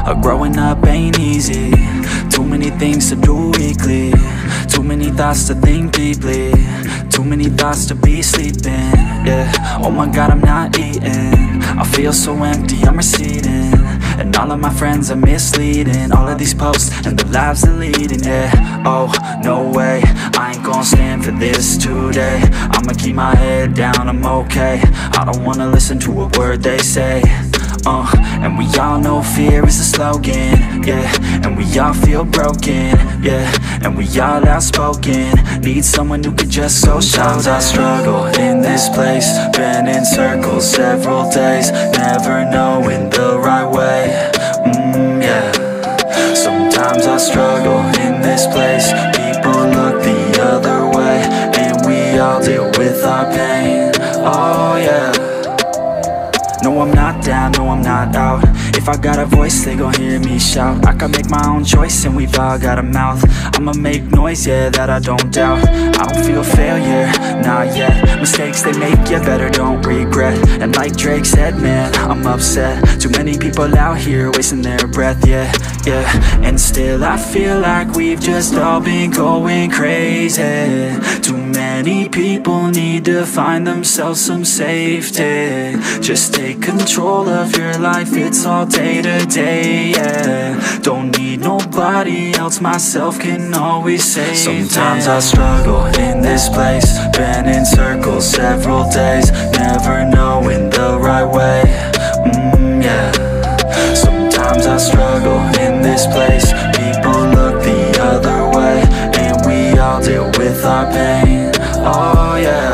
Growing up ain't easy. Too many things to do weekly. Too many thoughts to think deeply. Too many thoughts to be sleeping. Yeah, oh my God, I'm not eating. I feel so empty, I'm receding. And all of my friends are misleading. All of these posts and the lives they're leading. Yeah, oh, no way, I ain't gon' stand for this today. I'ma keep my head down, I'm okay. I don't wanna listen to a word they say. And we all know fear is a slogan, yeah. And we all feel broken, yeah. And we all outspoken. Need someone who could just go. Sometimes I struggle in this place. Been in circles several days, never knowing the right way, yeah. Sometimes I struggle in this place. People look the other way, and we all deal with our pain, oh yeah. No, I'm not down, no, I'm not out. If I got a voice, they gon' hear me shout. I can make my own choice and we've all got a mouth. I'ma make noise, yeah, that I don't doubt. I don't feel failure, not yet. Mistakes they make, you better don't regret. And like Drake said, man, I'm upset. Too many people out here wasting their breath, yeah, yeah. And still I feel like we've just all been going crazy. Too many people need to find themselves some safety. Just take control of your life, it's all day to day, yeah. Don't need nobody else, myself can always save. Sometimes I struggle in this place. Been in circles several days, never knowing the right way, yeah. Sometimes I struggle in this place. People look the other way, and we all deal with our pain, oh yeah.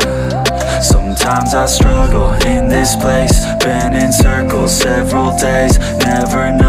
Sometimes I struggle in this place. Been in circles several days, never